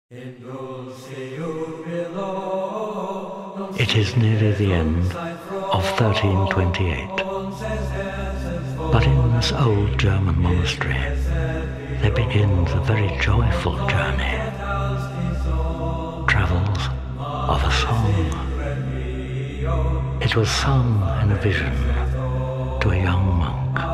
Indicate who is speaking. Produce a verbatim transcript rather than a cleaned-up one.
Speaker 1: It is nearly the end of thirteen twenty-eight, but in this old German monastery there begins a very joyful journey, travels of a song. It was sung in a vision to a young monk.